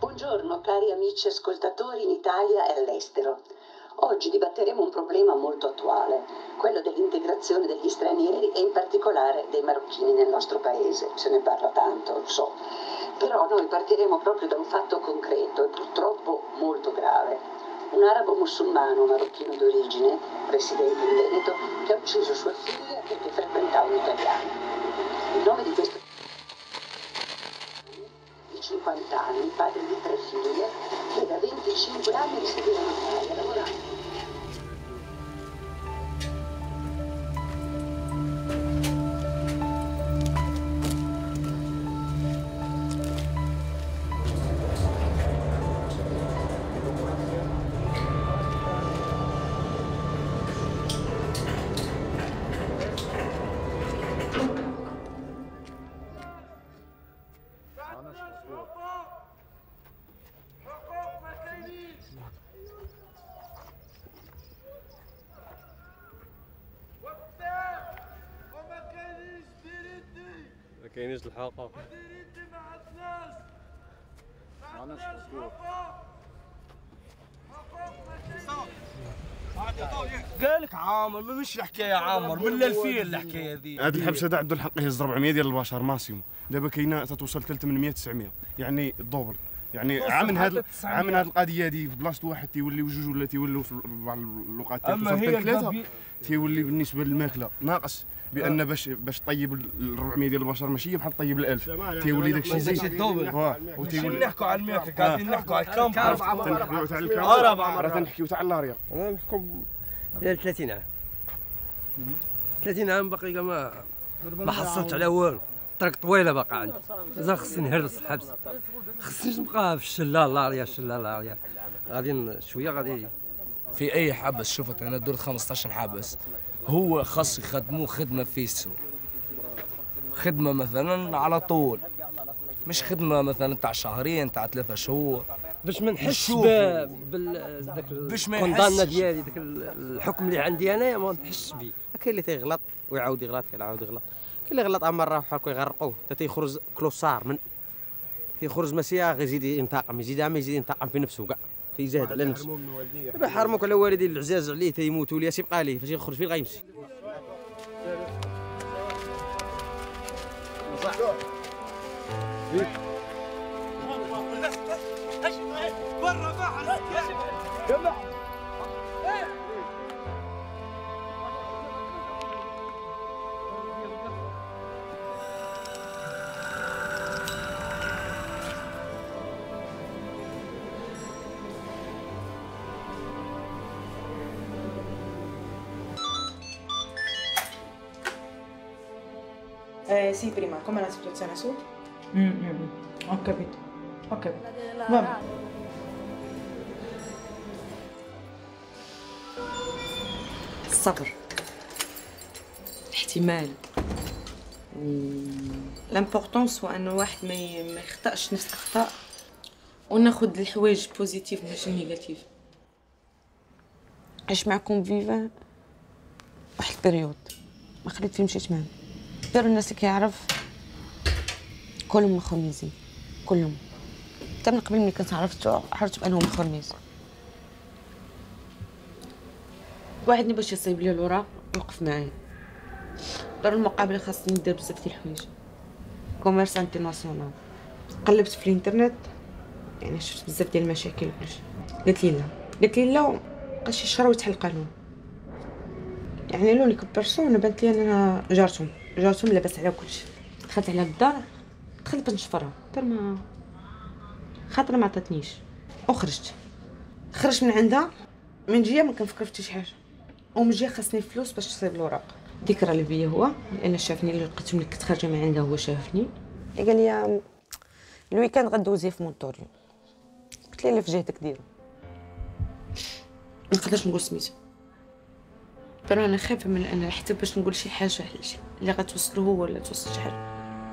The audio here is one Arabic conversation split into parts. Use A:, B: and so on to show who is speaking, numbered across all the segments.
A: Buongiorno cari amici ascoltatori in Italia e all'estero. Oggi dibatteremo un problema molto attuale, quello dell'integrazione degli stranieri e in particolare dei marocchini nel nostro paese. Se ne parla tanto, lo so. Però noi partiremo proprio da un fatto concreto e purtroppo molto grave. Un arabo musulmano marocchino d'origine, residente in Veneto, che ha ucciso sua figlia perché frequentava un italiano. Il nome di questo di 50 anni, padre di 3 figlie, che da 25 anni risiedeva in Italia lavorando.
B: ما كاينينش الحقوق.
C: قال لك عامر مش الحكايه عامر من الفيل الحكايه ذي.
D: هذا الحبس هذا عنده الحق يهز 400 ديال البشر ماسيموم، دابا كاينه تتوصل 800 900 يعني الدوبل. يعني عام من هذا القضيه هذه في بلاصه واحد تيوليو جوج ولا تيوليو في بعض الوقت توصل حتى ثلاثه، تيولي بالنسبه للماكله ناقص، بان باش طيب ال 400 ديال البشر ماشي بحال طيب ال1000، تيولي داك الشيء زيد
C: الدوبل.
D: وتيولي
C: نحكوا على الماكله قاعدين نحكوا على الكامب،
D: تنحكيو تاع الكامب، راه تنحكيو تاع اللاريا.
B: انا نحكم ديال 30 عام 30 عام باقي ما حصلت على والو. طريق طويله باقا عندي، اذا خصني نهرس الحبس، خصنيش نبقى في الشله لاريا الشله لاريا. غادي شويه غادي
E: في اي حبس. شفت انا درت 15 حبس، هو خاص يخدموه خدمه فيسو، خدمه مثلا على طول، مش خدمه مثلا تاع شهرين تاع 3 شهور،
B: باش ما نحسش داك الكوندانا ديالي، داك الحكم اللي عندي انايا ما نحسش به.
F: كاين اللي تيغلط ويعاود يغلط، كيعاود يغلط، كاين اللي غلط مره بحال هكا يغرقوه حتى تيخرج كلوسار، من تيخرج ماشي غير يزيد ينتقم، يزيد ينتقم في نفسه كاع، تيزاد على نفسه. دابا حرموك على والدين العزاز عليه تيموتوا ليه، تيبقى ليه فاش يخرج فين غيمشي.
G: Sì, prima, com'è la situazione su? Ho capito, ho capito. Vabbè.
H: الصبر، الاحتمال،
G: الامبورطونس هو انه الواحد ما يخطأش نفس الاخطاء، وناخذ الحوايج بوزيتيف ماشي نيجاتيف. عشت معكم فيفا واحد البريود ما خليت فيه مشيت معاهم، داروا الناس اللي كيعرف كلهم مخرميزين، كلهم. حتى من قبل ملي كنت عرفت بانهم مخرميز. وعدني باش يصيب لي الوراق وقف معايا. دار المقابله خاصني ندير بزاف ديال الحوايج، كوميرس انترناسيونال. قلبت في الانترنت، يعني شفت بزاف ديال المشاكل وكلشي. قالت لي لا بقاش يشرا ويتحل القانون. يعني لونيك بيرسون بانت لي انا جارتهم لاباس على كلشي. دخلت على الدار، دخلت باش نشفرها، حتى ما خاطر ما عطاتنيش، وخرجت من عندها. من جهه ما كنفكر في شي حاجه، ومن جهه خاصني الفلوس باش تصيب الوراق. ذكرى اللي بيا هو لان شافني، اللي لقيت ملي كنت خارجه من عندها هو شافني، قال لي الويكاند غدوزي في مونطوريو. قلت ليه اللي في جهتك ديرو، ما نقدرش نقول سميتو. انا خايفه من انا حتى باش نقول شي حاجه اللي غتوصلو هو ولا توصل شي حاجه.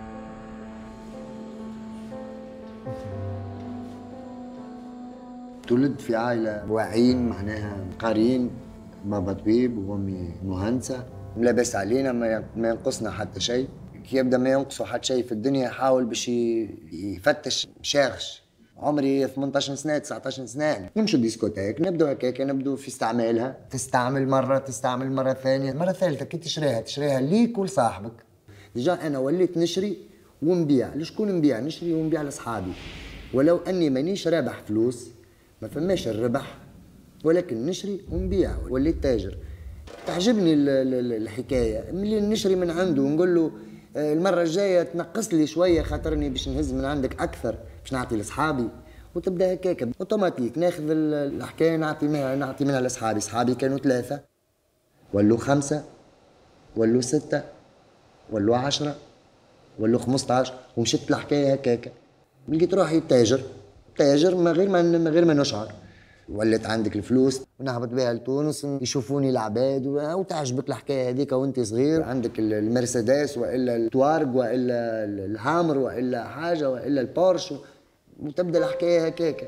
I: تولد في عائله واعيين، معناها قاريين، بابا طبيب وامي مهندسه، ملابس علينا، ما ينقصنا حتى شيء. كي يبدا ما ينقصه حتى شيء في الدنيا يحاول باش يفتش، شاغش عمري 18 سنه 19 سنه، نمشوا ديسكوتيك نبدو هكاك، نبدو في استعمالها، تستعمل مره تستعمل مره ثانيه، مره ثالثه كي تشريها ليك ولصاحبك. ديجا انا وليت نشري ونبيع، لشكون نبيع؟ نشري ونبيع لاصحابي، ولو اني مانيش رابح فلوس، ما فماش الربح، ولكن نشري ونبيع، وليت تاجر. تعجبني الحكايه، ملي نشري من عنده ونقول له المره الجايه تنقص لي شويه خاطرني باش نهز من عندك اكثر باش نعطي لاصحابي، وتبدا هكاك اوتوماتيك ناخذ الحكايه نعطي منها لاصحابي. صحابي كانوا 3 ولوا 5 ولوا 6 ولوا 10 ولوا 15، ومشيت الحكايه هكاك. لقيت روحي تاجر من غير ما نشعر. ولات عندك الفلوس ونهبط بها لتونس، يشوفوني العباد وتعجبك الحكايه هذيك وانت صغير، عندك المرسيدس والا التوارق والا الهامر والا حاجه والا البورش، وتبدا الحكايه هكاك.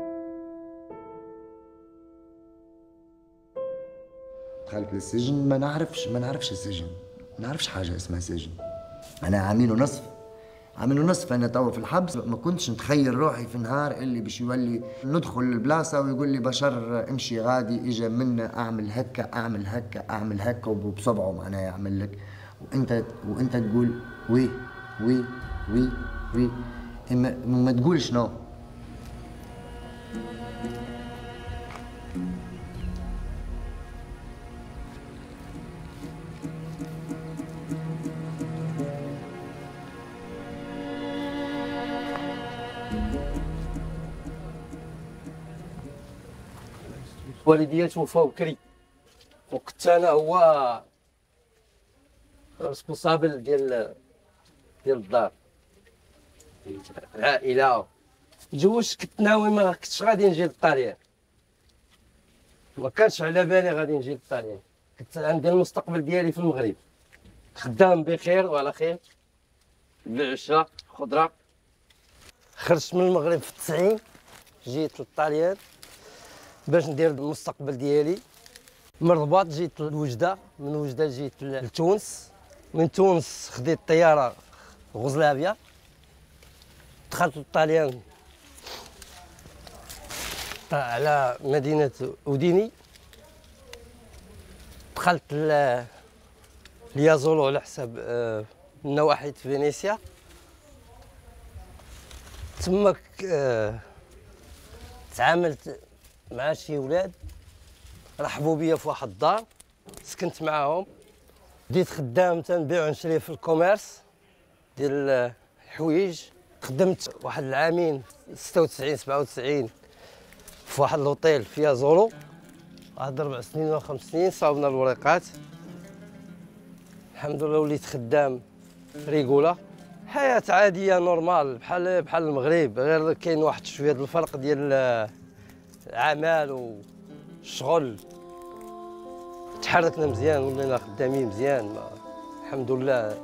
I: دخلت للسجن، ما نعرفش السجن، ما نعرفش حاجه اسمها سجن. انا عامين ونصف انا توا في الحبس. ما كنتش نتخيل روحي في نهار اللي باش يولي ندخل البلاصه ويقول لي بشر امشي غادي، اجا منا اعمل هكا وبصبعه معناها يعمل لك، وانت تقول وي وي وي وي، ما تقولش نو.
B: والديا توفاو بكري، وكنت انا هو ريسبونسابل ديال الدار العائله. تزوجت كنت ناوي ما كنتش غادي نجي للطاليان، ما كانش على بالي غادي نجي للطاليان. كنت عندي المستقبل ديالي في المغرب، خدام بخير وعلى خير، بالعشره خضره. خرجت من المغرب في 90، جيت للطاليان باش ندير المستقبل ديالي. من الرباط جيت لوجده، من وجده جيت لتونس، من تونس خديت طياره غوزلافيا، دخلت للطاليان على مدينه اوديني، دخلت ليازولو على حساب نواحي فينيسيا. تماك تعاملت مع شي ولاد رحبوا بيا في واحد الدار، سكنت معاهم، بديت خدام تنبيع ونشري في الكوميرس ديال الحوايج. خدمت واحد العامين 96 97 في واحد الهوتيل في يازولو، واحد 4 سنين ولا 5 سنين. صاوبنا الوريقات الحمد لله، وليت خدام ريغولا. حياة عادية نورمال بحال المغرب، غير كاين واحد شوية د الفرق ديال العمل والشغل. تحركنا مزيان، ولينا خدامين مزيان الحمد لله.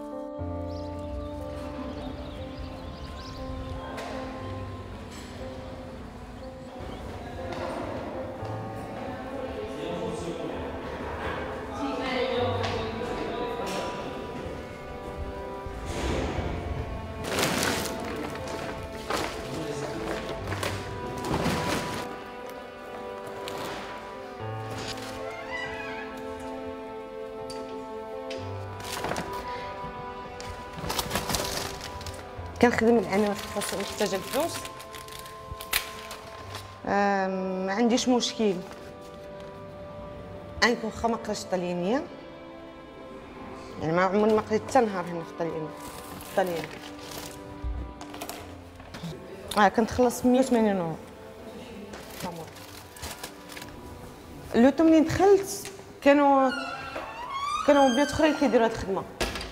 G: كنخدم انا خاص محتاجه الفلوس، ما عنديش مشكل. انا واخا ما قريتش الطليانيه، يعني ما عمري ما قريت حتى نهار هنا في الطليان. كنتخلص 180 يورو. اللوتو منين دخلت كانوا بنات اخرين كيديروا هاد الخدمه.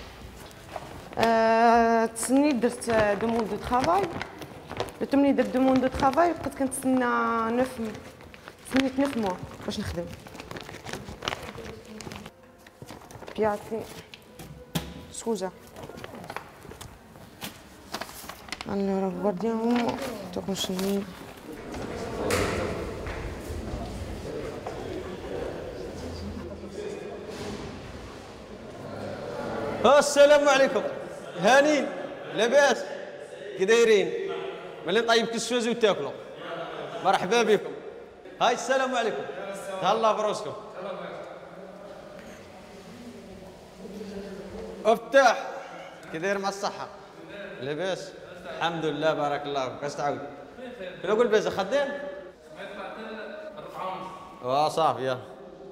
G: تسنيت درت دوموند دو طرافاي، منين درت دوموند دو طرافاي بقيت كنتسنى 9 موا باش نخدم. بياتي سوزا allora guardiamo consumi.
J: السلام عليكم، هانين لاباس كي دايرين؟
F: ملي نطيبك السوازي وتاكلوا. مرحبا بكم. هاي السلام عليكم. تهلا بروسكم. افتح كي داير مع الصحة؟ لاباس؟ الحمد لله بارك الله فيك. اش تعاود؟ شنو قول باز خدام؟ صافي يلا.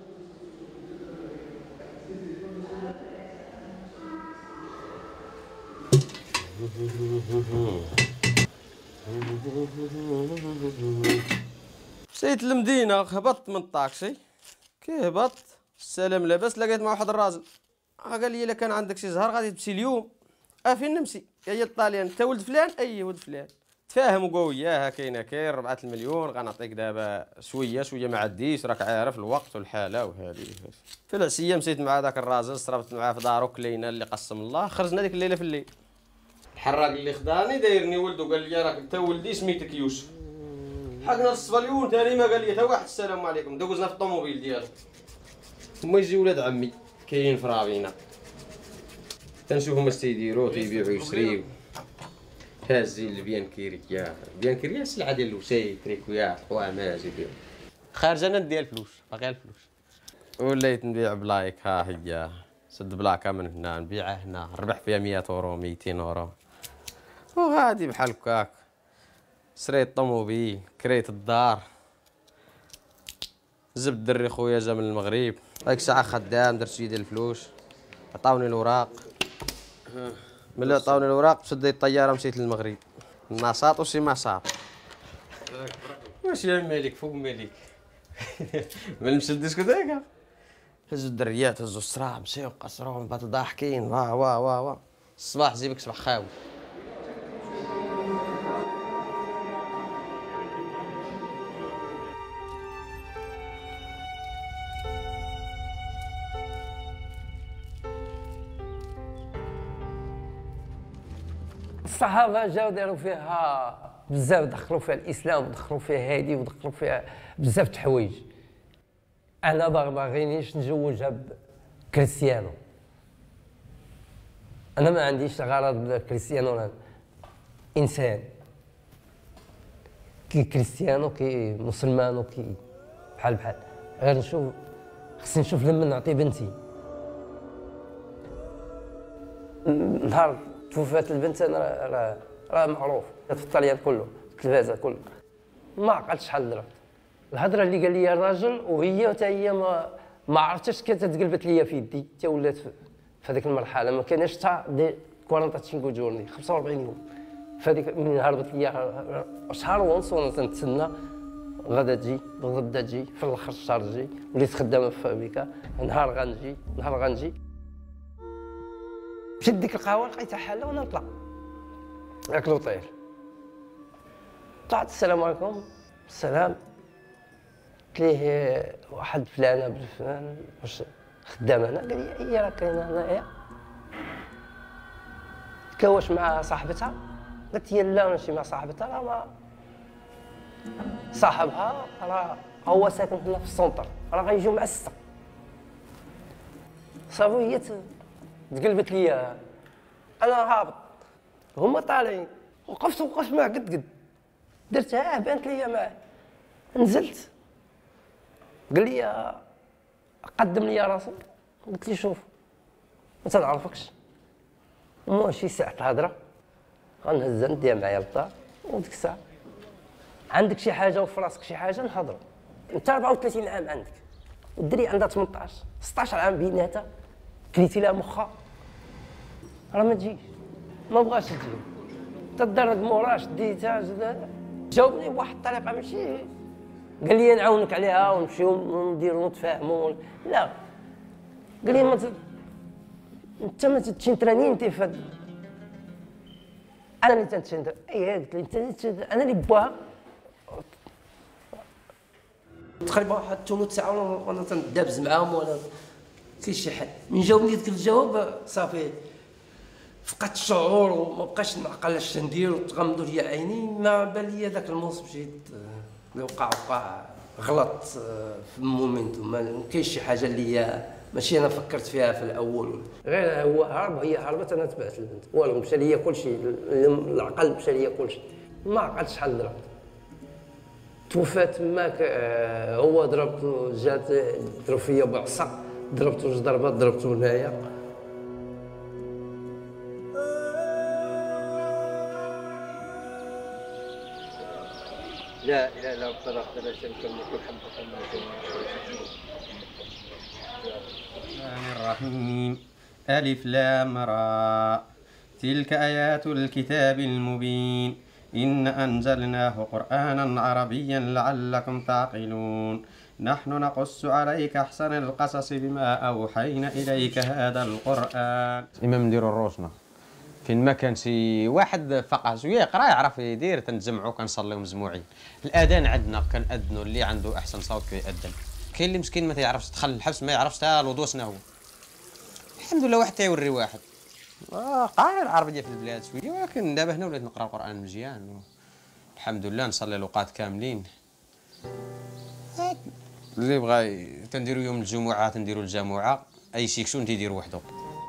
F: مشيت للمدينة، هبطت من الطاكسي. كي هبطت السلام لاباس، لقيت مع واحد الراجل قال لي الا كان عندك شي زهر غادي تمشي اليوم. فين نمشي؟ هي الطاليان، انت ولد فلان؟ اي ولد فلان. تفاهموا قالوا وياها كاين 4 المليون غنعطيك دابا شويه ما عنديش، راك عارف الوقت والحاله وهذه. في العشيه مشيت مع ذاك الراجل، صرفت معاه في دارو كلينا اللي قسم الله. خرجنا ديك الليله في الليل. الحراق اللي خداني دايرني ولده قال لي راك انت ولدي سميتك يوسف. حقنا الصبليون ثاني ما قال لي حتى واحد السلام عليكم. دوزنا في الطوموبيل ديالو. هما يجي ولاد عمي كاين في رابينا، تنشوفهم اش تيديروا، تيبيعوا ويشريو. هازين البيانكيريا، البيانكيريا السلعه ديال الوسايد تريكويات حوامات يبيعوا. خارج انا ندير الفلوس، باغي الفلوس. وليت نبيع بلايك، ها هي سد بلاكه من هنا نبيعها هنا، نربح فيها 100 اورو 200 اورو وغادي بحال هكاك. شريت طوموبيل، كريت الدار. زبد دري خويا جا من المغرب، هايك الساعه خدام، درت شي ديال الفلوس، عطاوني الوراق. ملي عطاوني الوراق شديت الطياره مشيت للمغرب. النشاط وشي مساط. واش يا مالك فوق مالك. ملي مشيت للديسكوتيكا هزوا الدريات، هزوا السراب، مشاو قصروهم باتوا ضاحكين. وا الصباح جيبك صباح خاوي.
B: الصحابه جاو داروا فيها بزاف، دخلوا فيها الاسلام ودخلوا فيها هادي ودخلوا فيها بزاف د الحوايج. انا باغينيش نزوجها بكريستيانو، انا ما عنديش غرض بكريستيانو. انا انسان كي كريستيانو كي مسلمان وكي بحال غير نشوف، خصني نشوف لما نعطي بنتي. نهار توفات البنت انا راه معروف في الطليان كله، في التلفازه كله. ما عقلتش شحال درت الهضره اللي قال لي الراجل، وهي حتى هي ما عرفتش كانت تقلبت لي في يدي حتى ولات في هذيك المرحله. ما كانش حتى 45 جورني 45 يوم. فهذيك من هربت لي شهر ونص وانا تنتسنى غدا تجي غدا تجي، في الاخر الشهر تجي. وليت خدامه في فابريكا، نهار غنجي. مشيت ديك القهوه لقيتها حاله وانا نطلع ياك لوطيل. طلعت السلام عليكم. السلام. قلت ليه واحد فلانه بن فلان واش خدام هنا؟ قال لي هي راه كاينه هنايا. تكواش مع صاحبتها؟ قلت هي لا ماشي مع صاحبتها، راه مع صاحبها، راه هو ساكن هنا في السونتر، راه غيجيو مع 6. صافي هي تقلبت ليا. انا هابط هما طالعين، وقفت معاه قد درتها بانت ليا معاه. نزلت قال لي قدم لي راسك. قلت لي شوف ما تنعرفكش، ماشي ساعة الهضره غنهزها نديها معايا للدار، وديك الساعه عندك شي حاجه وفي راسك شي حاجه نهضروا. انت 34 عام عندك، والدري عندها 18 16 عام بيناتها، كليتي لها مخها راه ما تجيش، ما بغاش تجي. تضرب موراش ديتها جاوبني بواحد الطريقه ماشي قال لي نعاونك عليها ونمشيو نديرو نتفاهموا. لا قال لي انت ما تنتراني انت في انا اللي تنتشنت. اي قلت لي انت انا اللي باها. تقريبا واحد 8 ساعات وانا تندابز معاهم ولا كاين شي حل. من جاوبني ديك الجواب صافي فقدت الشعور وما بقاش نعقل اش ندير، وتغمضوا لي عيني. ما بان لي داك الموس مشيت اللي وقع غلط في المومنتوم. ما كاينش شي حاجه اللي هي ماشي انا فكرت فيها في الاول، غير هو هرب وهي هربت، انا تبعت البنت والو مشى ليا كلشي، العقل مشى ليا كلشي. ما عقلت شحال ضربت. توفى تماك هو ضربته، جات ضرب فيا بعصا، ضربته جوج ضربات، ضربته هنايا. لا اله الا الله وحده لا شريك له، الملك والحمد
J: الرحمن الرحيم. ألف لام را، تلك آيات الكتاب المبين، إن أنزلناه قرآنا عربيا لعلكم تعقلون، نحن نقص عليك أحسن القصص بما أوحينا إليك هذا القرآن.
F: إمام نديرو الروشنة فين ما كان شي واحد فقه شويه يقرا يعرف يدير، تنجمعوا كنصليو مجموعين. الأذان عندنا كنأذنوا، اللي عنده أحسن صوت كيأذن. كاين اللي مسكين ما تيعرفش دخل الحبس، ما يعرفش حتى الوضوء شنو هو. الحمد لله واحد تيوري واحد قاري العربيه في البلاد شويه، ولكن دابا هنا وليت نقرا القران مزيان الحمد لله، نصلي الاوقات كاملين. اللي بغى تنديروا يوم الجمعه تنديروا الجمعه، اي شيكشون تيديروا وحده.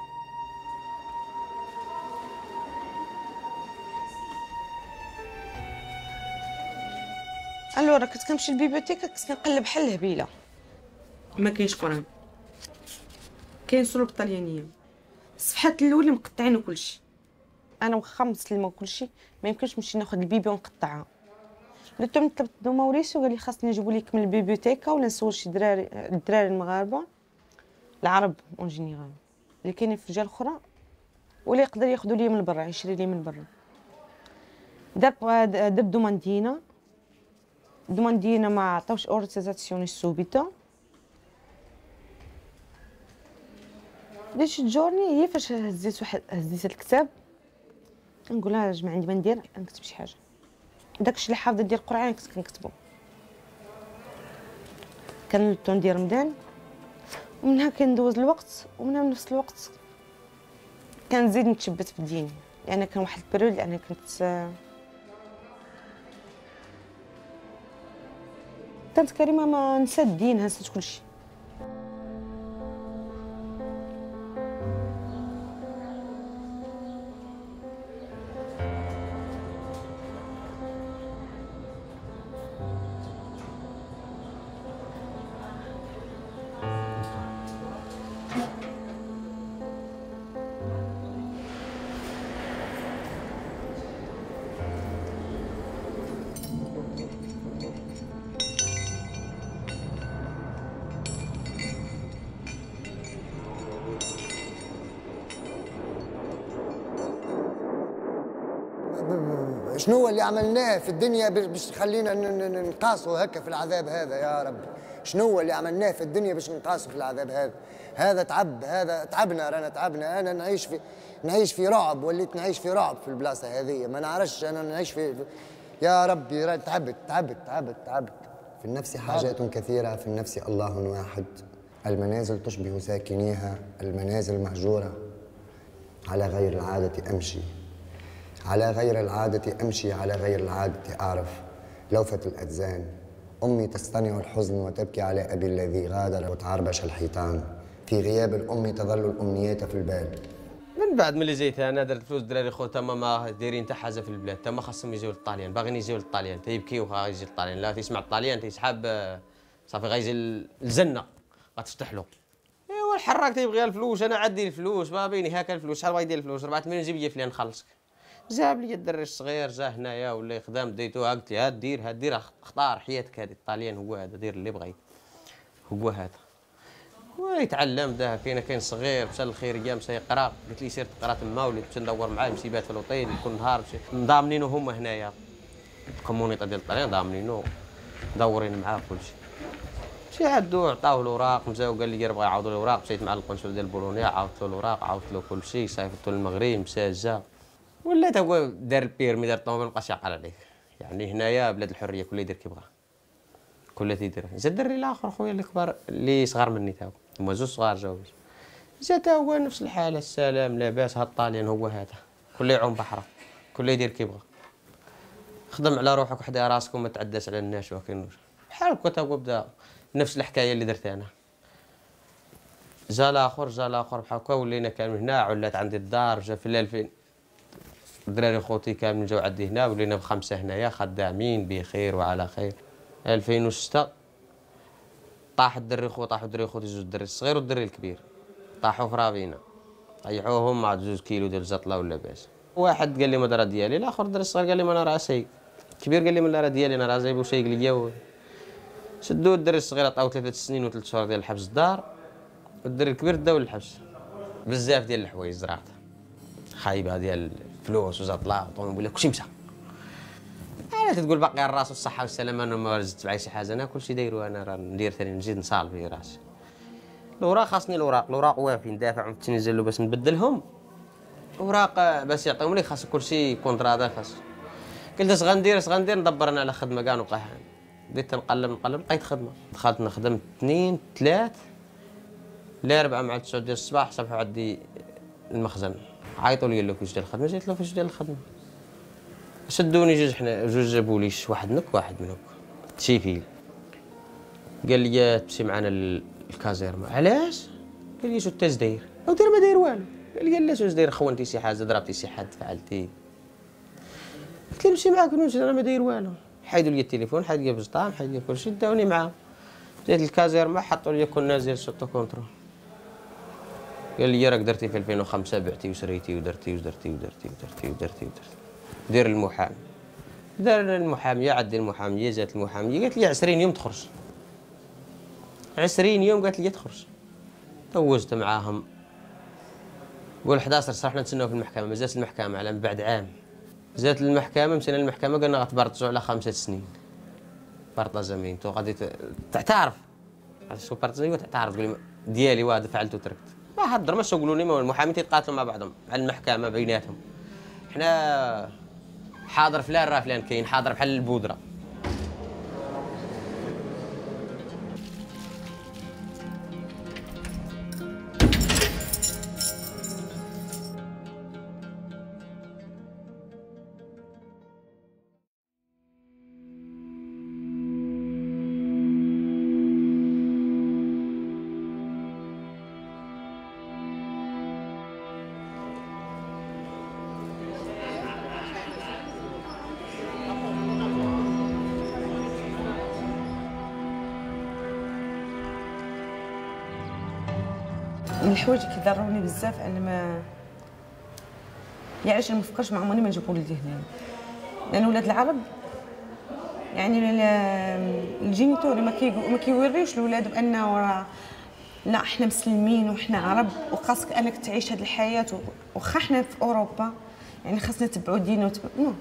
G: الورا كنت كنمشي للبيبيوتيكا، كنت كنقلب بحال الهبيله، ما كاينش قران، كاين سورة بالطليانيه، الصفحات الاولى مقطعين وكلشي. انا واخا مسلمه وكلشي ما يمكنش نمشي ناخذ البيبي ونقطعها. درتهم طلبت دو موريسيو قال لي خاصني نجيبو ليك من البيبيوتيكا ولا نسول شي الدراري المغاربه العرب اون جينيرال اللي كاينين في الجهه الاخرى، ولا يقدر ياخذوا لي من برا، يشري لي من برا. دار دوماندينا ما عطاوش اورتيزاسيون السوبيتا. ديت جورني هي فاش هزيت الكتاب كنقول لها جماعه عندي ما ندير، نكتب شي حاجه. داكشي اللي حافظه ديال القران كنت كنكتبو، كنلتو ندير رمضان، ومنها كندوز الوقت، ومنها بنفس الوقت كنزيد نتشبت في الدين، لان كان واحد البريود لان كانت كريمه ما نسات الدين، نسات كلشي.
I: شنو هو اللي عملناه في الدنيا باش خلينا نقاسوا هكا في العذاب هذا يا رب؟ شنو هو اللي عملناه في الدنيا باش نقاسوا في العذاب هذا؟ هذا تعب، هذا تعبنا، رانا تعبنا. انا نعيش في رعب، وليت نعيش في رعب في البلاصه هذه، ما نعرفش انا نعيش في يا ربي تعبت. في النفس حاجات كثيره، في النفس الله واحد. المنازل تشبه ساكنيها، المنازل مهجوره. على غير العاده امشي، على غير العادة أمشي، على غير العادة أعرف. لوفة الأذان، أمي تصطنع الحزن وتبكي على أبي الذي غادر وتعربش الحيطان. في غياب الأم تظل الأمنيات في البال.
F: من بعد ملي جيت انا درت فلوس الدراري خو تما ما دايرين حتى حاجه في البلاد، تما خاصهم يجيو للطاليان، باغيين يجيو للطاليان تيبكيو غيجي للطاليان، لا تيسمع الطاليان تيسحاب صافي غيجي الجنه غتفتح له. ايوا الحراك تيبغي الفلوس، انا عندي الفلوس ما بيني هكا الفلوس، شحال بغا يدير الفلوس؟ 4 مليون جيب لي فلان نخلصك. جاب لي الدري الصغير جا هنايا ولا يخدم ديتوها، قلت لي هاد دير اختار حياتك هذه، الطاليان هو هذا، دير اللي بغيت هو هذا. ويتعلم ده كاين صغير مشى للخيريه مشى يقرا، قلت لي سير تقرا تما، وليت نمشي ندور معاه مسيبات في الاوطيل كل نهار، ضامنينو هما هنايا الكومونيطا ديال الطاليان ضامنينو مدورين معاه كلشي. مشي عندو عطاوه الاوراق، مشاو قال لي بغا يعاودوا الاوراق، مشيت مع القنصل ديال بولونيا عاودت له الاوراق، عاودت له كلشي، صيفطو للمغرب مشى جا، ولات هو دار البيرمي دار الطوموبيل مابقاش يعقل عليك. يعني هنايا بلاد الحريه كل يدير كي بغا، كل تيدير. جا الدري الاخر خويا اللي كبر اللي صغار مني تا هما زوج صغار جاو، جا تا هو نفس الحاله، السلام لاباس، هاد الطاليان هو هذا، كل يعوم بحره، كل يدير كي بغا. خدم على روحك وحدها راسك وما تعداش على الناس، وكاين بحال هكا تا هو بدا نفس الحكايه اللي درت انا. جا الاخر بحال هكا ولينا كان هنا، علات عندي الدار. جا في 2000 الدراري خوتي كاملين جاو عندي هنا ولينا بخمسه هنايا خدامين بخير وعلى خير. 2006 طاح الدري خو طاحوا الدري خوتي زوج الدري الصغير والدري الكبير طاحوا في رابينا طيحوهم مع 2 كيلو ديال الزطله ولا باس. واحد قال لي ما راه ديالي، الاخر الدري الصغير قال لي ما انا راه سايق، الكبير قال لي ما راه ديالي انا راه زايب وسايق ليا. شدوا الدري الصغير عطاو 3 سنين و3 شهور ديال الحبس الدار، والدري الكبير داو للحبس. بزاف ديال الحوايج زرعت خايبه ديال الفلوس وزطله وطوموبيله كلشي مشى. انا تتقول باقي الراس والصحه والسلامه، انا ما زدت معايا شي حاجه، انا كلشي دايرو انا راه ندير ثاني نزيد نصال في راسي. الاوراق خاصني الاوراق وافين دافع من تونيزيا باش نبدلهم. اوراق باش يعطيهم لي خاص كلشي كونطرا خاص. قلت اش غندير ندبر انا على خدمه كاع نبقى حامل. بديت نقلب لقيت خدمه، دخلت نخدم 2 3 ل 4 مع 9 ديال الصباح صبحوا عندي المخزن. عيطوا لي قال لك واش ديال الخدمه؟ جيت له فاش ديال الخدمه؟ شدوني جوج بوليس، واحد منك واحد منك تشيفيل. قال لي تمشي معنا للكازيرما. علاش؟ قال لي شو انت داير؟ ودير ما داير والو. قال لي علاش داير؟ خونتي شي حاجه، ضربتي شي حد، فعلتي؟ قلت له نمشي معاك ونمشي انا ما داير والو. حيدوا لي التليفون، حيدوا لي البزطام، حيدوا لي كلشي، داوني معاهم. جيت للكازيرما حطوا لي كل نازل شوطو كونترول. قال لي راك درتي في 2005 بعتي وشريتي ودرتي ودرتي ودرتي ودرتي ودرتي ودرتي. دير المحامي. دار المحاميه، عدي المحاميه، جات المحاميه قالت لي 20 يوم تخرج. 20 يوم قالت لي تخرج. توجت معاهم. قول 11 صرحنا نتسناو في المحكمه، ما جاتش المحكمه على من بعد عام. جات المحكمه، مشينا للمحكمه قالنا غتبرطجوا على 5 سنين. برطه زمينتو غادي تعترف. شو برطجي وتعترف تقول لي ديالي واحد فعلت وتركت. ما هضر ما شغلوني، ما المحامين تيتقاتلوا مع بعضهم على المحكمه بيناتهم. حنا حاضر فلان راه فلان كاين، حاضر بحال البودره.
G: من الحوايج اللي كيضروني بزاف انا ما علاش ما نفكرش مع عمري ما نجيب ولدي هنا، لان ولاد العرب يعني الجينيتوري ما كيوريوش لولاد بانه راه لا احنا مسلمين وحنا عرب وخاصك انك تعيش هذه الحياه، واخا حنا في اوروبا يعني خاصنا نتبعوا ديننا نو.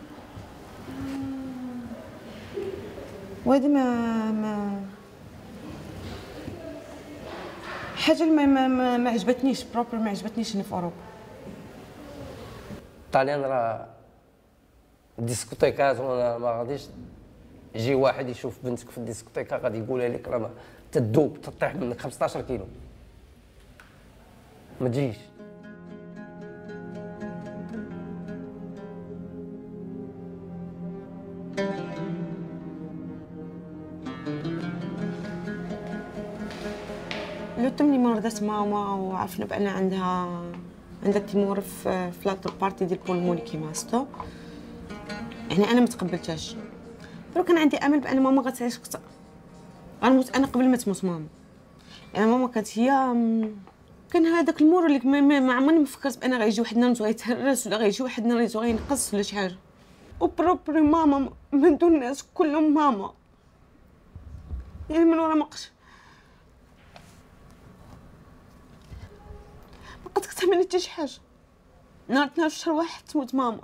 G: وهذه ما حاجه ما عجبتنيش بروبر، ما عجبتنيش هنا في اوروبا.
B: الطاليان راه الديسكوتيكات، وانا ما غاديش يجي واحد يشوف بنتك في الديسكوتيكا غادي يقولها لك راه تدوب تطيح منك 15 كيلو، ما تجيش.
G: لو تمني مرضت ماما وعرفنا بان عندها تيمور في لاتر بارتي ديال البولموني كيما ستو، يعني انا ما تقبلتهاش. درك كان عندي امل بان ماما غتعيش اكثر، غنموت انا قبل ما تموت ماما. يعني ماما كانت هي كان هذاك المور اللي ما عمرني ما فكرت بان غيجي واحد النهار غيتهرس ولا غيجي واحد النهار غينقص ولا شي حاجه. وبروبري ماما من دون الناس كلهم ماما، يعني من ورا مقش ما قدرت تعمل حتى شي حاجه. نهار 12 شهر واحد تموت ماما.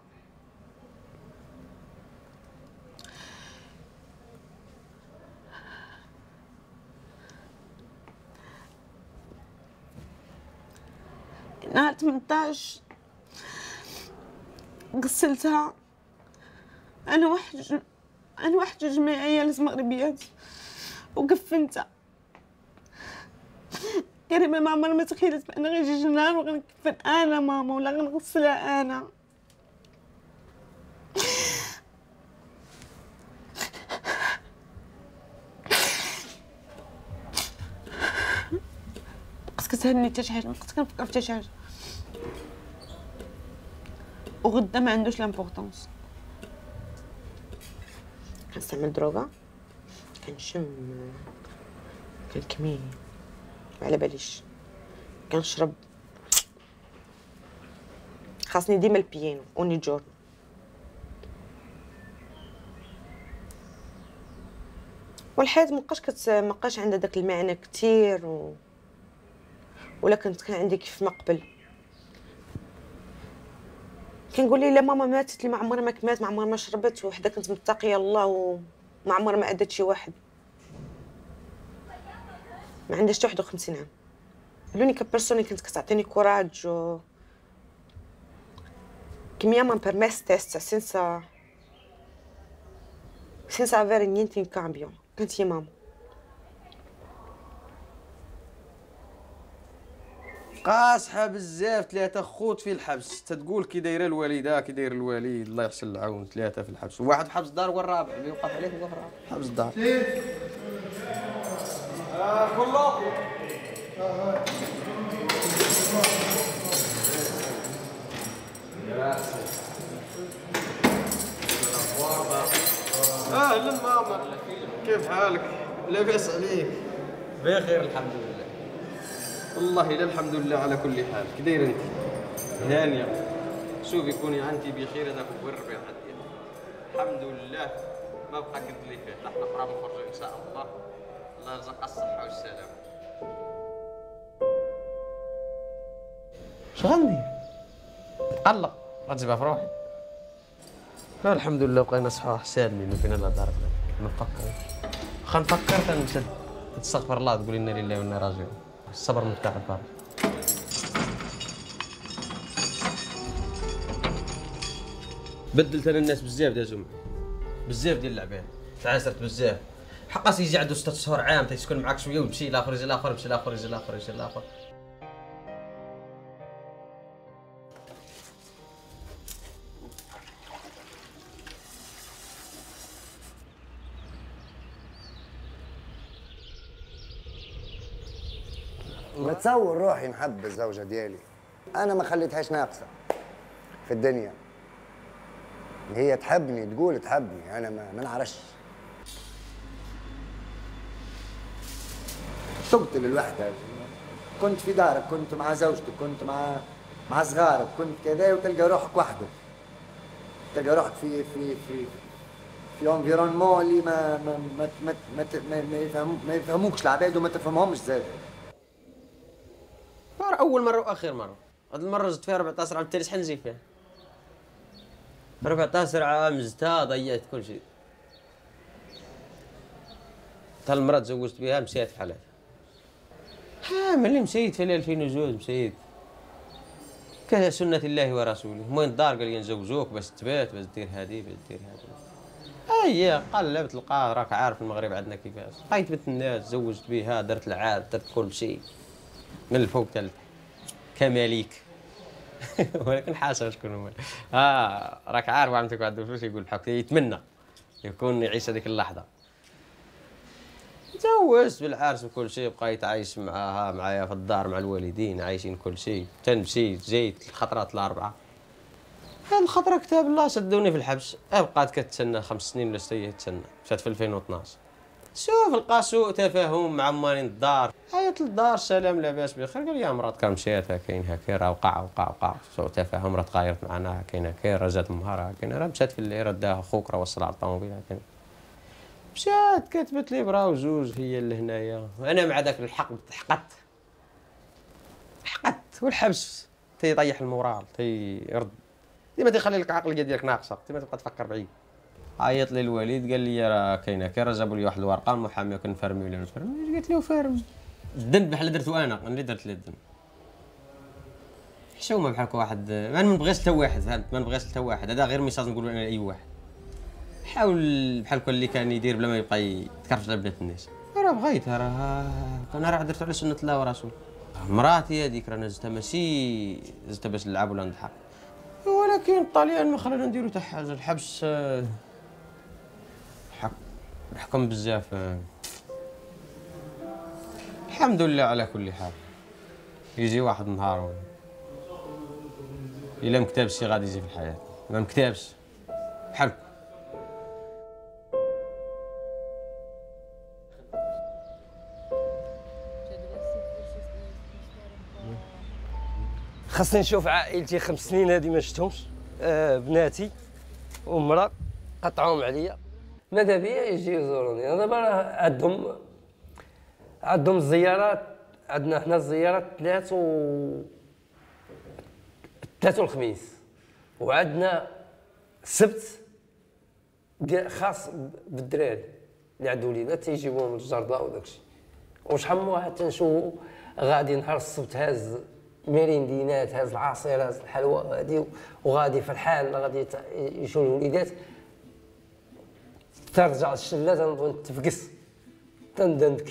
G: نهار 18 غسلتها انا واحد جوج من العيالات المغربيات وكفنتها. كريمه ما عمرها ما تخيلت بان غيجي شي نهار وغنكفن انا ماما ولا غنغسلها انا. بقيت كتهمني حتى شي حاجه، ما بقيت كنفكر في حتى شي حاجه. وغدا ما عندوش لامبورطونس. كنستعمل دروغه، كنشم، كنكمي، ما على باليش، كنشرب، خاصني ديما البيانو اوني جورن. والحياة مابقاش عندها داك المعنى كتير ولا كان عندي كيف ما قبل. كنقول لي لا ماما ماتت لي، ما عمرها ما كمات، ما عمرها ما شربت، وحده كنت متقيه الله وما عمرها ما اذت شي واحد. ما عندهاش حتى 51 عام. لونيكا بيرسوني كنت كتعطيني كوراج كمية ما permette senza avere niente in cambio. كانت هي ماما.
J: قاصحه بزاف، 3 خوت في الحبس، تتقول كي دايره الوالده كي داير الوالد الله يحسن العون، 3 في الحبس، واحد في حبس الدار والرابع اللي وقف عليه هو في حبس الدار. كله اهلا ماما، كيف حالك؟ لاباس عليك؟ بخير الحمد لله. والله لا الحمد لله على كل حال. كي دايره انت؟ هانيه. شوفي كوني انت بخير، هذاك هو الربيع ديالك. الحمد لله ما بقى قد لي فيه، احنا قراب نخرجوا ان شاء الله. الله يرزق الصحه والسلامه.
F: اش غندير؟ نتقلق، غتجيبها في روحي. الحمد لله بقينا صحاح سالمين وفينا لا دار نفكر. واخا نفكر تنشد تستغفر الله تقول انا لله وانا راجعون. الصبر مفتاح الفرج.
J: بدلت انا الناس بزاف دازو معايا، بزاف ديال اللعبان، تعاسرت بزاف. حقاس يجي عنده 6 شهور عام تيسكن معاك شويه ويمشي لاخر يجي لاخر يمشي لاخر يجي لاخر يجي لاخر.
I: نتصور روحي نحب الزوجة ديالي، أنا ما خليتهاش ناقصة في الدنيا. هي تحبني، تقول تحبني، أنا ما نعرفش. تقتل الوحدة. كنت في دارك، كنت مع زوجتك، كنت مع صغارك، كنت كذا، وتلقى روحك وحدك. تلقى روحك في انفيرونمون اللي ما يفهموكش العباد وما تفهمهمش زاد.
F: اول مره واخر مره. هاد المره زدت فيها 14 عام التالي شحال نزيد فيها؟ 14 عام زدتها ضيعت كل شيء. حتى المراه تزوجت بها مشيت في حالاتها. ملي مشيت في 2002 مشيت كذا سنة الله ورسوله. المهم الدار قال لي نزوجوك باش تبات، باش دير هادي، باش دير هادي. هي قلبت تلقاه، راك عارف المغرب عندنا كيفاش. لقيت بنت الناس تزوجت بها، درت العاد، درت كل شيء من الفوق حتى كماليك. ولكن حاشا شكون هو. راك عارف عمتك عنده الفلوس يقول بحق يتمنى يكون يعيش هذيك اللحظه. تزوجت بالعرس وكل شيء، بقيت عايش معايا في الدار مع الوالدين، عايشين كل شيء. تنمشي جيت الخطرات الاربعه. هاد الخطره كتاب الله شدوني في الحبس، بقات كتسنى 5 سنين ولا 6 تسنى. مشات في 2012. شوف لقى سوء تفاهم مع مالين الدار. عيط للدار سلام لاباس بخير، قال لي يا مرات كان مشيت كاين هكا راه وقع سوء تفاهم، راه تغايرت معنا كاين هكا، راه جات امها راه كاين، راه مشات في الليل رداها خوك راه وصل على الطوموبيل هكا. مشات كتبت لي براو زوج هي اللي هنايا، وانا مع ذاك الحقد حقدت. والحبس تيطيح المورال، تيرد ديما تيخلي لك العقليه ديالك ناقصه، ديما تبقى تفكر بعيد. عيط لي الوالد قال لي راه كاين هكا، راه جابوا لي واحد الورقه المحامي كنفرمي ولا نفرمي. قلت له فارم الذنب بحال درتو انا اللي درت لي الذنب. حشومه بحال واحد، ما نبغيش حتى واحد، فهمت؟ ما نبغيش حتى واحد، هذا غير ميساج نقولوا انا لاي واحد. حاول بحال اللي كان يدير بلا ما يبقى يتكرفس على بنات الناس. راه بغيتها، انا راه درت على سنه الله ورسوله. مراتي هذيك راه زدتها ماشي زدتها باش نلعب ولا نضحك، ولكن الطليان ما خلانا نديرو حتى حاجه. الحبس حكم بزاف. الحمد لله على كل حال. يجي واحد النهار
J: الا ما كتبش شي غادي يجي في الحياه، ما مكتبش بحالكم.
B: خاصني نشوف عائلتي 5 سنين هذه ما شفتهمش، بناتي ومرا قطعوهم عليا. ماذا بيا يجي يزوروني. انا دابا عندهم الزيارات، عندنا حنا الزيارات الثلاث والخميس، وعندنا السبت خاص بالدراري اللي عندو وليدات تيجيبوهم من الجرده وداكشي. وشحال من واحد تنشوفو غادي نهار السبت هاز ميريندينات، هاز العصير، هاز الحلوى هادي، وغادي فرحان غادي يشوف الوليدات. ترجع الشله تنبغي نتفقس تندندكي.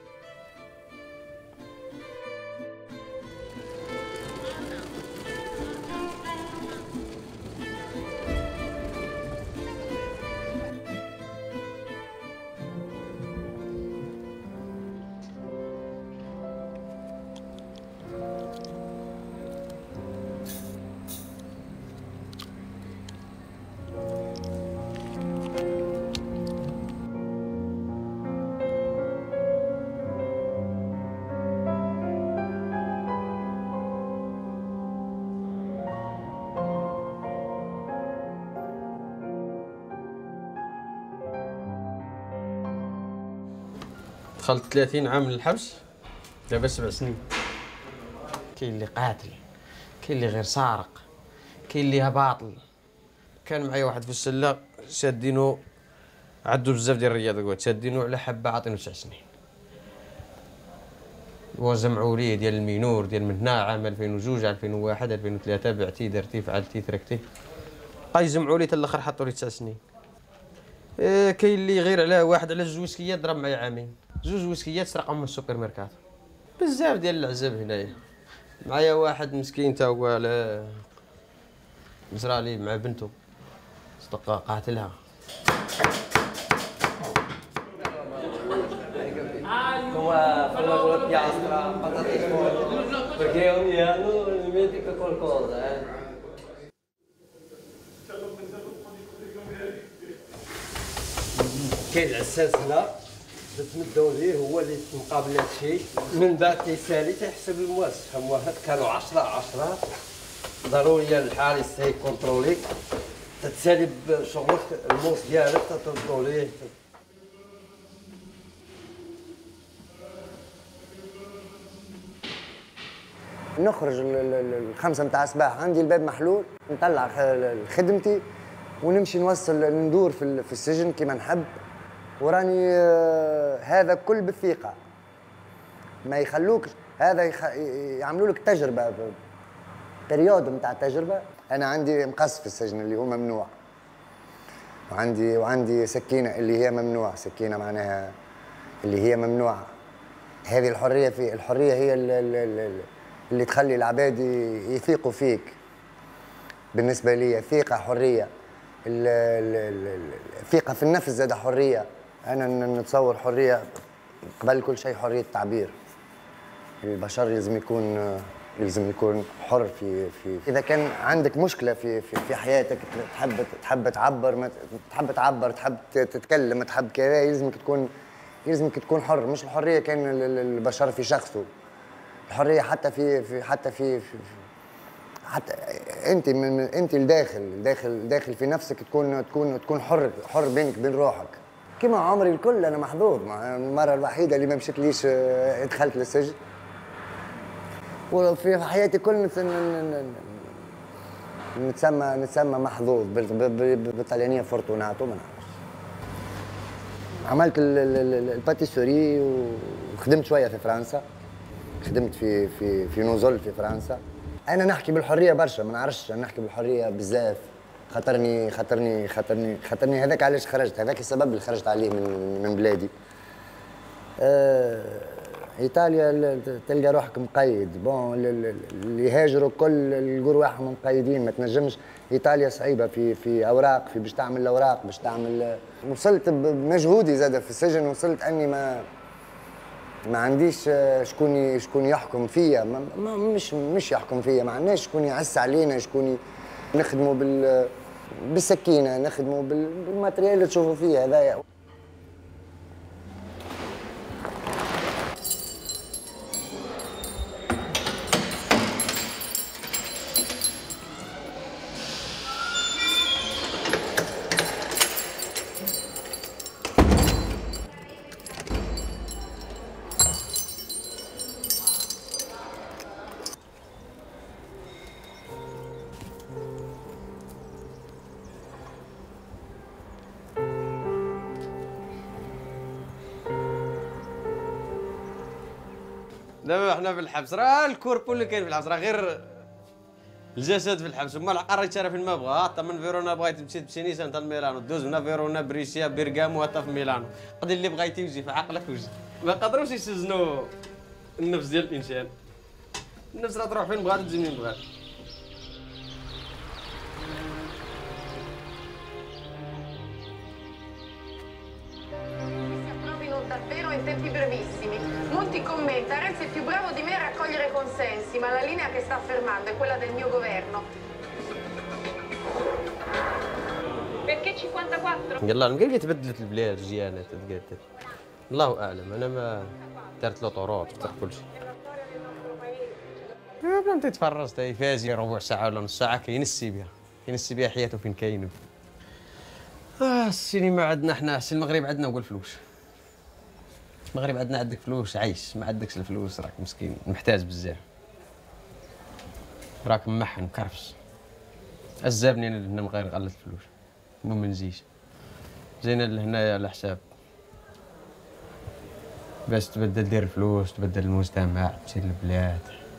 J: دخلت 30 عام للحبس، دابا 7 سنين.
F: كاين اللي قاتل، كاين اللي غير سارق، كاين اللي باطل. كان معايا واحد في السله شادينو، عدو بزاف ديال الرياضه، قلت شادينو على حبه عاطينو 9 سنين. وجمعوا ليه ديال المينور ديال من هنا عام 2002 2001 2003 بعتي درتي فعلتي تركتي، بقى يجمعوا لي حتى الاخر حطوا لي 9 سنين. كاين اللي غير على واحد على 2 ويسكيات ضرب معايا عامين، 2 ويسكيات سرقهم من السوبر ميركاتو. بزاف ديال العزاب هنايا. معايا واحد مسكين تا هو على مزرالي مع بنته صدق قاتلها.
B: كاين العساس هنا تتمدوا ليه، هو اللي مقابل هذا الشيء، من بعد تيسالي تيحسب المواس. فهم واحد كانوا 10 ضروري الحارس تيكونتروليك، تتسالي بشغلك الموس ديالك تتردو ليه.
I: نخرج الخمسة متاع الصباح عندي الباب محلول، نطلع خدمتي ونمشي نوصل ندور في السجن كيما نحب، وراني هذا كل بالثقة، ما يخلوك هذا يعملوا لك تجربة، بريود نتاع تجربة. أنا عندي مقص في السجن اللي هو ممنوع، وعندي سكينة اللي هي ممنوع، سكينة معناها اللي هي ممنوعة. هذه الحرية، في الحرية هي اللي تخلي العباد يثيقوا فيك. بالنسبة لي ثقة حرية، الثقة في النفس زاد حرية. أنا نتصور حرية قبل كل شيء حرية التعبير. البشر لازم يكون حر في إذا كان عندك مشكلة في حياتك، تحب تعبر، تحب تتكلم، تحب كذا، يلزمك تكون حر. مش الحرية كان البشر في شخصه، الحرية حتى انت داخل في نفسك تكون حر بينك وبين روحك. كما عمري الكل انا محظوظ، المره الوحيده اللي ما مشيتليش دخلت للسجن، وفي حياتي كل نتسمى محظوظ، بالطليانيه فورتوناتو ما نعرفش. عملت الباتيسوري وخدمت شويه في فرنسا، خدمت في نوزل في فرنسا. انا نحكي بالحريه برشا، ما نعرفش نحكي بالحريه بزاف، خاطرني هذاك علاش خرجت، هذاك السبب اللي خرجت عليه من بلادي. ايطاليا تلقى روحك مقيد، بون اللي يهاجروا كل يلقوا رواحهم مقيدين، ما تنجمش. ايطاليا صعيبه في اوراق، في باش تعمل الاوراق، باش تعمل. وصلت بمجهودي زاد في السجن، وصلت اني ما عنديش شكون يحكم فيا، مش يحكم فيا، ما عندناش شكون يعس علينا، شكون نخدموا بالسكينه، نخدموا بالماتريال اللي تشوفوا فيه هذايا.
J: دابا حنا في الحبس، راه الكوربو اللي كاين في الحبس راه غير الجسد في الحبس. وما العقار يتشرى فين ما بغا، حتى من فيرونا بغيت تمشي بسينيسا انت لميلانو، دوز من فيرونا بريسيا بيرغامو حتى في ميلانو، قضي اللي بغيتي وجي في عقلك وجي. ما قدروش يسجنوا النفس ديال الانسان، النفس راه تروح فين بغات وتجي منين بغات.
K: Davvero in tempi brevissimi. Molti commenta Renzi è più bravo di me a raccogliere consensi, ma la linea che sta affermando è quella del mio governo. Perché 54?
J: يلا نلقى تبدلت البلاد جيانات تقدر الله اعلم. انا ما دارت له طرود دار كل شيء. بلا ما تتفرج فازي ربع ساعه ولا نص ساعه كينسي بها حياته فين كاين. السينما عندنا حنا في المغرب عندنا هو الفلوس. المغرب عندنا عندك فلوس عايش، ما عندكش الفلوس راك مسكين محتاج بزاف، راك محن كرفس. عزابني انا لهنا من غير غلة الفلوس، ما نجيش زين لهنايا على حساب باش تبدل دير الفلوس، تبدل المجتمع، تمشي للبلاد،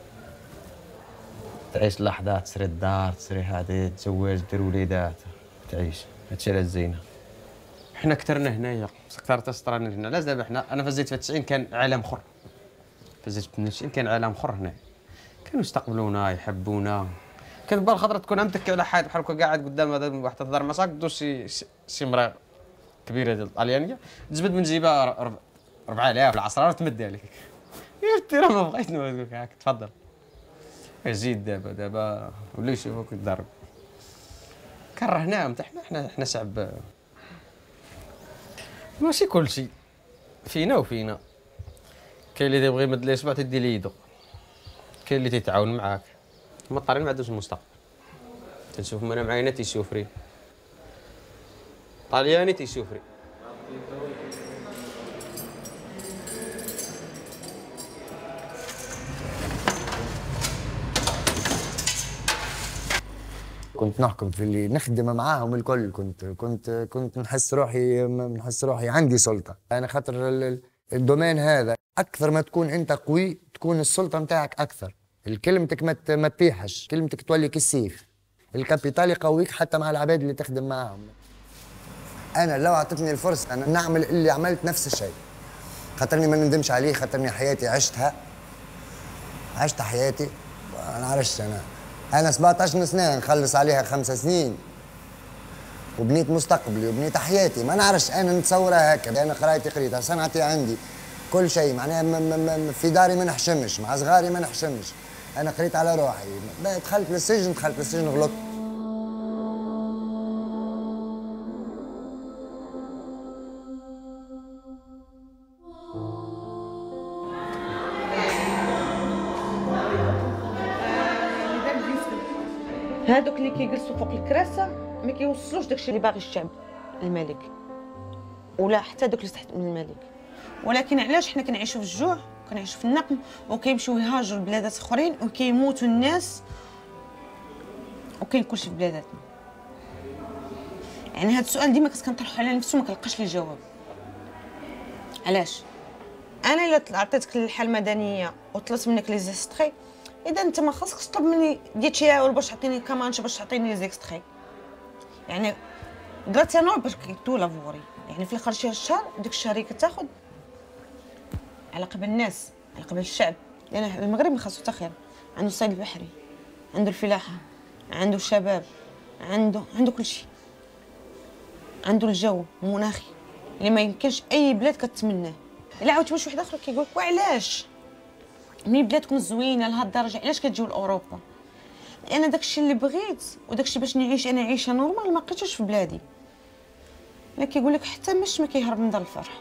J: تعيش لحظات، تسري الدار، تسري هادي، تزوج، دير وليدات، تعيش. هادشي اللي زينه. حنا كثرنا هنايا، كثرت استرانا هنا. لا دابا حنا انا فزيت في 90 كان عالم اخر، فزيت في 92 كان عالم اخر هنا، كانوا يستقبلونا يحبونا. كانت بالخضره تكون متكي على حيط بحال هكا قاعد قدام هذا واحد الدار مساك دوز شي مراه كبيره ديال الطاليانيه تجبد من جيبها 4000 العصره تمدها لك. يا فتي راه ما بغيت نقول لك هاك تفضل. زيد دابا ولا يشوفوك تضرب. كرهناهم حنا شعب ماشي كلشي فينا وفينا. كاين اللي تيبغي يمد ليه صبع تدي ليه يدو، كاين اللي تيتعاون معاك. هما الطالين ما عندوش المستقبل. تنشوف انا معايا تيسوفري، طالياني تيسوفري.
I: كنت نحكم في اللي نخدم معاهم الكل، كنت نحس روحي عندي سلطه. انا خاطر الدومين هذا اكثر ما تكون انت قوي تكون السلطه نتاعك اكثر. كلمتك ما تبيحش، كلمتك تولي كالسيف. الكابيتال يقويك حتى مع العباد اللي تخدم معاهم. انا لو اعطتني الفرصه انا نعمل اللي عملت نفس الشيء، خاطرني ما نندمش عليه، خاطرني حياتي عشت حياتي. ما نعرفش انا 17 سنه نخلص عليها 5 سنين وبنيت مستقبلي وبنيت حياتي. ما نعرفش انا نتصورها هكا. انا قرايتي قريتها، صنعتي عندي، كل شيء معناها في داري ما نحشمش، مع صغاري ما نحشمش. انا قريت على روحي، دخلت للسجن غلطت.
G: هادوك اللي كيجلسوا فوق الكراسه ما كيوصلوش داكشي اللي باغي الشعب الملك، ولا حتى دوك اللي تحت من الملك. ولكن علاش حنا كنعيشوا في الجوع، كنعيشوا في النقم، وكيمشيو يهاجروا لبلادات اخرين وكيموتوا الناس، وكاين كلشي في بلاداتنا. يعني هذا السؤال ديما كنطرحو على نفسي وما كنلقاش ليه جواب. علاش انا الا عطيتك الحاله المدنيه وطلبت منك لي زيستري، اذا انت ما خاصكش تطلب مني ديال تشاول باش تعطيني كمانش باش تعطيني لي زيكستري. يعني غراتيانور باش كيتو لافوري، يعني في الاخر الشهر ديك الشهريه كتاخذ على قبل الناس، على قبل الشعب. لان يعني المغرب ما خاصو حتى خير، عنده الصيد البحري، عنده الفلاحه، عنده الشباب، عنده كل شيء، عنده الجو المناخي اللي ما يمكنش اي بلاد كتمناه. الا عاودت واحد اخر كيقول لك وعلاش ملي بلادكم زوينه لهاد الدرجه علاش كتجيو لاوروبا؟ لان داكشي اللي بغيت وداكشي باش نعيش انا عيشه نورمال ما لقيتوش في بلادي. الا كيقول لك حتى مش ما كيهرب من دار الفرح.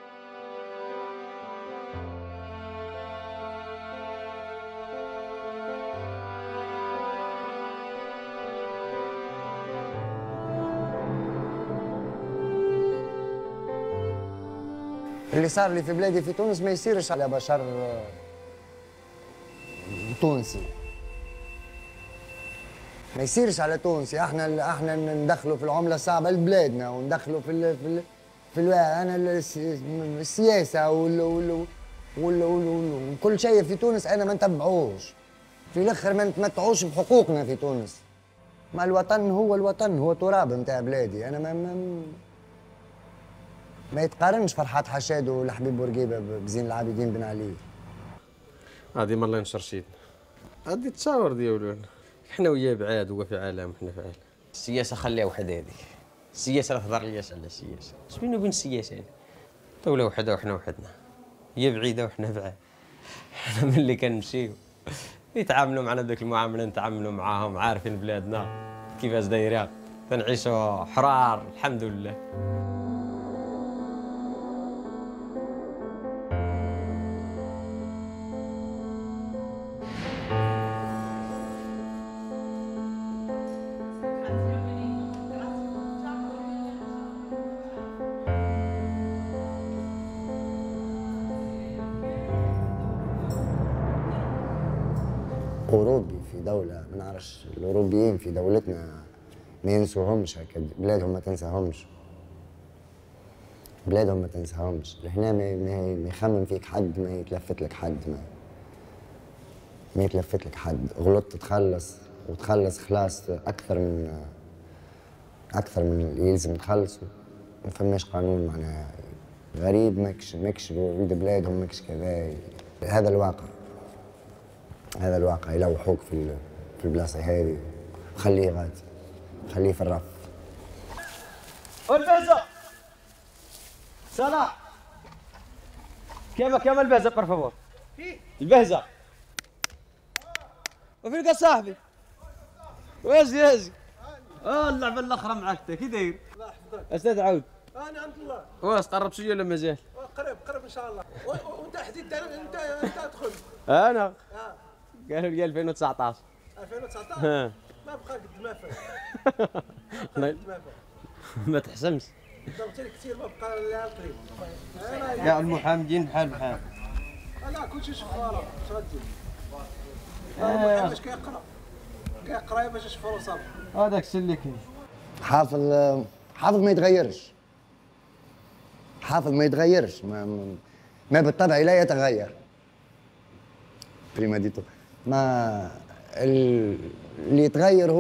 I: اللي صار لي في بلادي في تونس ما يصيرش على بشر تونسي، ما يصيرش على تونسي. احنا ندخلوا في العمله الصعبه لبلادنا وندخلوا انا السياسه وكل شيء في تونس انا ما نتبعوش. في الاخر ما نتمتعوش بحقوقنا في تونس. ما الوطن هو الوطن، هو تراب نتاع بلادي. انا ما يتقارنش فرحات حشاد ولحبيب بورقيبه بزين العابدين بن علي.
J: هادي ما الله ينشر شيدنا. هادي التصاور ديالو حنا وياه بعاد، هو في عالم وحنا في عالم.
F: السياسه خليها وحده هذيك. السياسه لا تهضر لياش على السياسه. اش بينو وبين السياسه هذه؟ دوله وحده وحنا وحدنا. هي بعيده وحنا بعاد. حنا ملي كنمشيو يتعاملوا معنا بديك المعامله نتعاملوا معاهم، عارفين بلادنا كيفاش دايره، تنعيشوا حرار الحمد لله.
I: أوروبي في دولة ما نعرفش، الأوروبيين في دولتنا ما ينسوهمش هكا، بلادهم ما تنساهمش. بلادهم ما تنساهمش، لهنا ما يخمم فيك حد، ما يتلفت لك حد، ما يتلفت لك حد. غلطت تخلص وتخلص خلاص أكثر من اللي يلزم تخلصه. ما فماش قانون معناها غريب ماكش ولد بلادهم ماكش كذا. هذا الواقع، هذا الواقع. يلوحوك في البلاصه هذه، خليه غادي، خليه في الرف.
J: البهزه صلاح كما البهزه بار فافور. البهزه وفين صاحبي وازي اللعبه الاخرى معاك كي داير؟ الله يحفظك. استاذ عود
L: انا عند الله.
J: واش قربت شويه ولا مازال؟
L: قريب ان شاء الله. وانت حديد انت تدخل.
J: انا قالوا لي 2019.
L: 2019 ما بقى قد ما فات.
J: ما تحسمش.
L: ضربت لك كثير ما بقى لا قريب.
J: كاع المحامدين بحال
L: لا كلشي شفاره اش غدير. باش كيقرا باش يشفروا صافي.
J: هذاك الشيء اللي كاين.
I: حافظ ما يتغيرش. حافظ ما يتغيرش، ما بالطبع لا يتغير. بريما ديتو ما اللي يتغير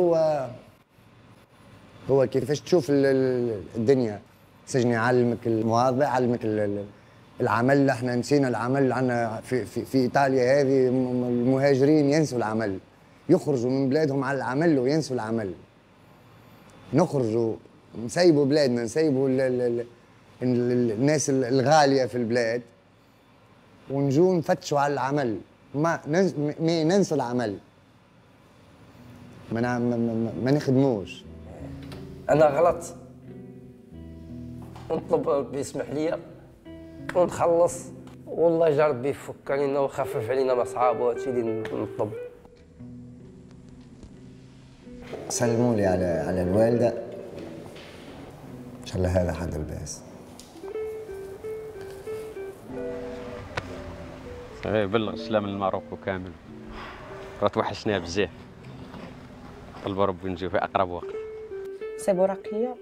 I: هو كيفاش تشوف الدنيا. سجن يعلمك المواضيع، يعلمك العمل. احنا نسينا العمل. عندنا في ايطاليا هذه المهاجرين ينسوا العمل، يخرجوا من بلادهم على العمل وينسوا العمل. نخرجوا نسيبوا بلادنا، نسيبوا الناس الغاليه في البلاد ونجوا نفتشوا على العمل. ما ننسوا العمل، ما نخدموش.
B: انا غلط نطلب بيسمح لي ونخلص، والله جا ربي يفك علينا ويخفف علينا مصعاب وهادشي اللي نطلب.
I: سلموا لي على الوالده ان شاء الله. هذا حد الباس.
J: صحيح بلغ السلام لماروكو كامل. راه توحشنا بزاف. طلبوا ربي نجيو في اقرب وقت.
G: صيبوا راقيه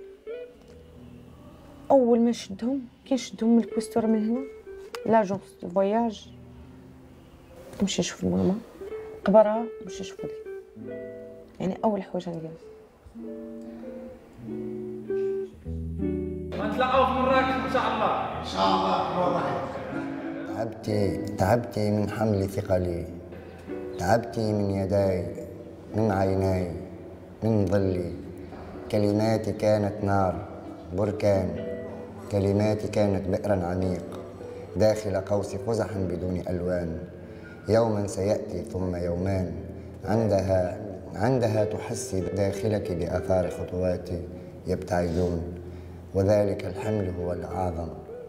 G: اول ما نشدهم كنشدهم من الكوستور من هنا لاجونس دو فواياج، نمشي نشوف ماما قبرها، نمشي نشوف ولدي. يعني اول حاجه نديرها.
L: نتلاقاو في مراكش ان شاء الله. ان شاء الله.
I: تعبتي من حمل ثقلي، تعبتي من يداي، من عيناي، من ظلي. كلماتي كانت نار بركان، كلماتي كانت بئرا عميق، داخل قوس قزح بدون ألوان. يوما سيأتي ثم يومان، عندها تحسي داخلك بآثار خطوات يبتعدون، وذلك الحمل هو الأعظم.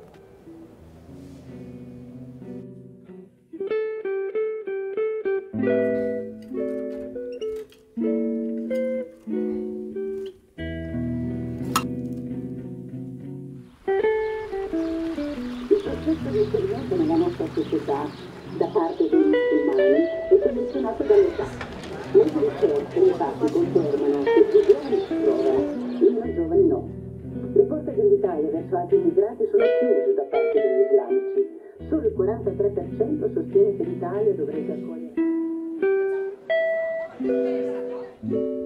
A: L'esperienza nella nostra società da parte dei musulmani è condizionato dall'età. Molte ricerche infatti confermano che più giovani si trovano, i meno giovani no. Le porte dell'Italia verso altri immigrati sono chiuse da parte degli islamici. Solo il 43% sostiene che l'Italia dovrebbe accogliere.